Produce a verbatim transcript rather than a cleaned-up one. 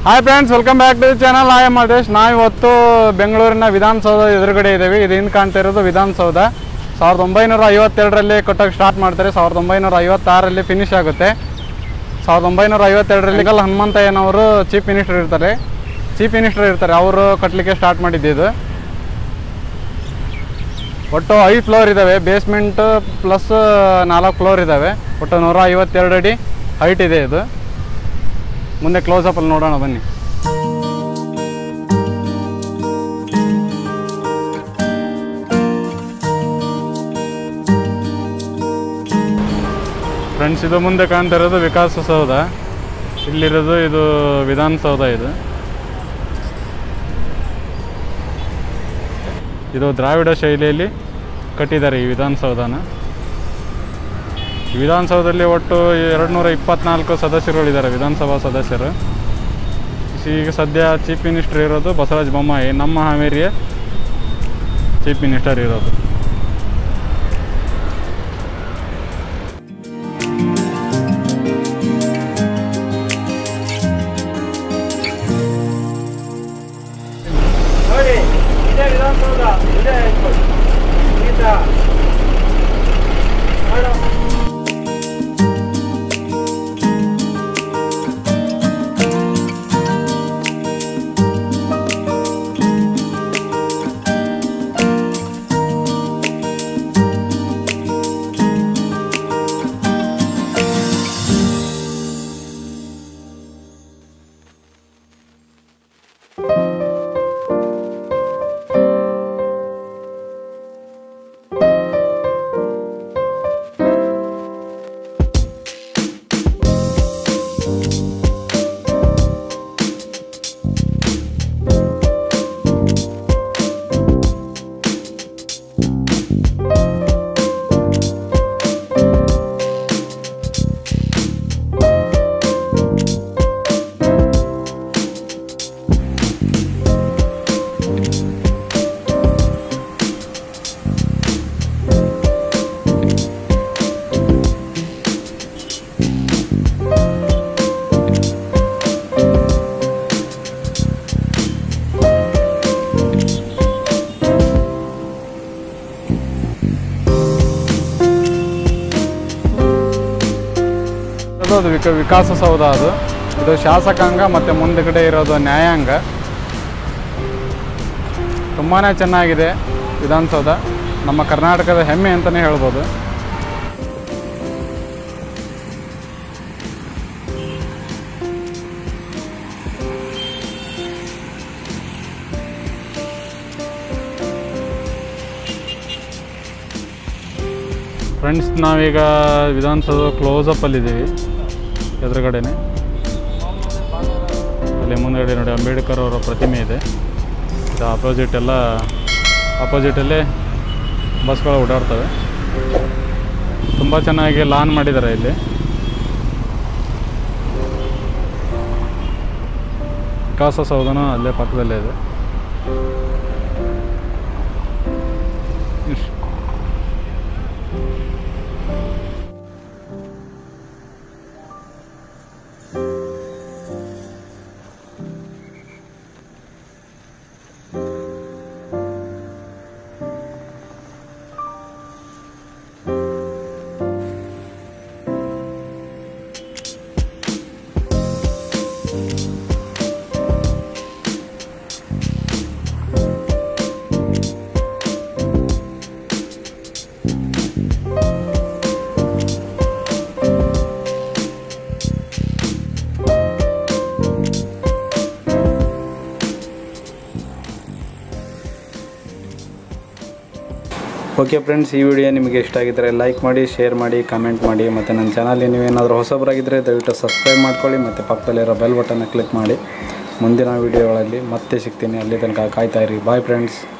Hi friends, welcome back to the channel. I am Malesh. ನಾವು ಇವತ್ತು ಬೆಂಗಳೂರಿನ ವಿಧಾನಸೌಧ ಎದುರುಗಡೆ ಇದ್ದೇವೆ. ಇದು ಹಿಂದೆ ಕಾಣ್ತಾ ಇರೋದು ವಿಧಾನಸೌಧ. ಸಾವಿರದ ಒಂಬೈನೂರ ಐವತ್ತೆರಡರಲ್ಲಿ ಕಟ್ಟೋಕ್ಕೆ ಸ್ಟಾರ್ಟ್ ಮಾಡ್ತಾರೆ. ಸಾವಿರದ ಒಂಬೈನೂರ ಐವತ್ತಾರರಲ್ಲಿ ಫಿನಿಶ್ ಆಗುತ್ತೆ. ಸಾವಿರದ ಒಂಬೈನೂರ ಐವತ್ತೆರಡರಲ್ಲಿ ಕಲ್ ಹನುಮಂತಯ್ಯನವರು ಚೀಫ್ ಮಿನಿಸ್ಟರ್ ಇರ್ತಾರೆ ಚೀಫ್ ಮಿನಿಸ್ಟರ್ ಇರ್ತಾರೆ ಅವರು ಕಟ್ಟಲಿಕ್ಕೆ ಸ್ಟಾರ್ಟ್ ಮಾಡಿದ್ದಿದ್ದು. ಒಟ್ಟು ಐದು ಫ್ಲೋರ್ ಇದ್ದಾವೆ. ಬೇಸ್ಮೆಂಟ್ ಪ್ಲಸ್ ನಾಲ್ಕು ಫ್ಲೋರ್ ಇದ್ದಾವೆ. ಒಟ್ಟು ನೂರ ಐವತ್ತೆರಡು ಅಡಿ ಹೈಟ್ ಇದೆ ಇದು. ಮುಂದೆ ಕ್ಲೋಸಪ್ಪಲ್ಲಿ ನೋಡೋಣ ಬನ್ನಿ. ಫ್ರೆಂಡ್ಸ್, ಇದು ಮುಂದೆ ಕಾಣ್ತಾ ಇರೋದು ವಿಕಾಸಸೌಧ. ಇಲ್ಲಿರೋದು ಇದು ವಿಧಾನಸೌಧ. ಇದು ಇದು ದ್ರಾವಿಡ ಶೈಲಿಯಲ್ಲಿ ಕಟ್ಟಿದ್ದಾರೆ ಈ ವಿಧಾನಸೌಧನ. ವಿಧಾನಸೌಧದಲ್ಲಿ ಒಟ್ಟು ಎರಡು ನೂರ ಇಪ್ಪತ್ನಾಲ್ಕು ಸದಸ್ಯರುಗಳಿದ್ದಾರೆ, ವಿಧಾನಸಭಾ ಸದಸ್ಯರು. ಈಗ ಸದ್ಯ ಚೀಫ್ ಮಿನಿಸ್ಟರ್ ಇರೋದು ಬಸವರಾಜ ಬೊಮ್ಮಾಯಿ, ನಮ್ಮ ಹಾವೇರಿಯ ಚೀಫ್ ಮಿನಿಸ್ಟರ್ ಇರೋದು. ನೋಡಿ, ಇದೇ ವಿಧಾನಸೌಧ. ಇದೇ ಅದು ವಿಕ ವಿಕಾಸಸೌಧ. ಅದು ಇದು ಶಾಸಕಾಂಗ ಮತ್ತು ಮುಂದಗಡೆ ಇರೋದು ನ್ಯಾಯಾಂಗ. ತುಂಬಾ ಚೆನ್ನಾಗಿದೆ ವಿಧಾನಸೌಧ. ನಮ್ಮ ಕರ್ನಾಟಕದ ಹೆಮ್ಮೆ ಅಂತಲೇ ಹೇಳ್ಬೋದು. ಫ್ರೆಂಡ್ಸ್, ನಾವೀಗ ವಿಧಾನಸೌಧ ಕ್ಲೋಸಪ್ಪಲ್ಲಿದ್ದೀವಿ. ಎದುರುಗಡೆನೆ ಅಲ್ಲಿ ಮುಂದುಗಡೆ ನೋಡಿ ಅಂಬೇಡ್ಕರ್ ಅವರ ಪ್ರತಿಮೆ ಇದೆ. ಇದು ಆಪೋಸಿಟ್ ಎಲ್ಲ ಆಪೋಸಿಟಲ್ಲೇ ಬಸ್ಗಳು ಓಡಾಡ್ತವೆ. ತುಂಬ ಚೆನ್ನಾಗಿ ಲಾನ್ ಮಾಡಿದ್ದಾರೆ ಇಲ್ಲಿ. ವಿಕಾಸಸೌಧನೂ ಅಲ್ಲೇ ಪಕ್ಕದಲ್ಲೇ ಇದೆ. ಓಕೆ ಫ್ರೆಂಡ್ಸ್, ಈ ವಿಡಿಯೋ ನಿಮಗೆ ಇಷ್ಟ ಆಗಿದ್ದರೆ ಲೈಕ್ ಮಾಡಿ, ಶೇರ್ ಮಾಡಿ, ಕಮೆಂಟ್ ಮಾಡಿ. ಮತ್ತು ನನ್ನ ಚಾನಲ್ಗೆ ನೀವೇನಾದರೂ ಹೊಸಬರಾಗಿದ್ದರೆ ದಯವಿಟ್ಟು ಸಬ್ಸ್ಕ್ರೈಬ್ ಮಾಡ್ಕೊಳ್ಳಿ ಮತ್ತು ಪಕ್ಕದಲ್ಲಿರೋ ಬೆಲ್ ಬಟನ್ನ ಕ್ಲಿಕ್ ಮಾಡಿ. ಮುಂದಿನ ವೀಡಿಯೋಗಳಲ್ಲಿ ಮತ್ತೆ ಸಿಗ್ತೀನಿ. ಅಲ್ಲಿ ತನಕ ಕಾಯ್ತಾಯಿರಿ. Bye friends.